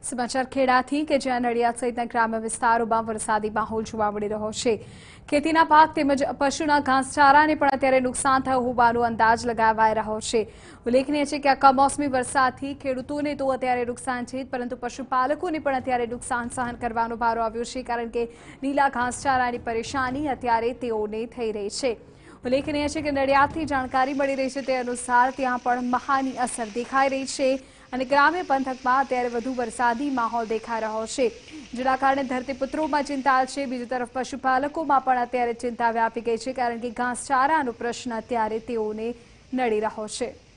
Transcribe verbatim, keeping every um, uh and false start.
સમાચાર ખેડાથી કે જ્યાં નડિયાદ સહિતના ગ્રામ્ય વિસ્તારોમાં વરસાદી માહોલ જોવા મળી રહ્યો છે। ખેતીના પાક તેમજ પશુના ઘાસચારાને પણ અત્યારે નુકસાન થયું હોવાનો અંદાજ લગાવાઈ રહ્યો છે। ઉલ્લેખનીય છે કે આ કમોસમી વરસાદથી ખેડૂતોને તો અત્યારે નુકસાન છે, પરંતુ પશુપાલકોને પણ અત્યારે નુકસાન સહન કરવાનો વારો આવ્યો છે, કારણ કે લીલા ઘાસચારાની પરેશાની અત્યારે તેઓને થઈ રહી છે। ઉલ્લેખનીય છે કે નડિયાદથી જાણકારી મળી રહી છે તે અનુસાર ત્યાં પણ મહાની અસર દેખાઈ રહી છે અને ગ્રામ્ય પંથકમાં અત્યારે વધુ વરસાદી માહોલ દેખાઈ રહ્યો છે, જેના કારણે ધરતીપુત્રોમાં ચિંતા છે। બીજી તરફ પશુપાલકોમાં પણ અત્યારે ચિંતા વ્યાપી ગઈ છે, કારણ કે ઘાસચારાનો પ્રશ્ન અત્યારે તેઓને નડી રહ્યો છે।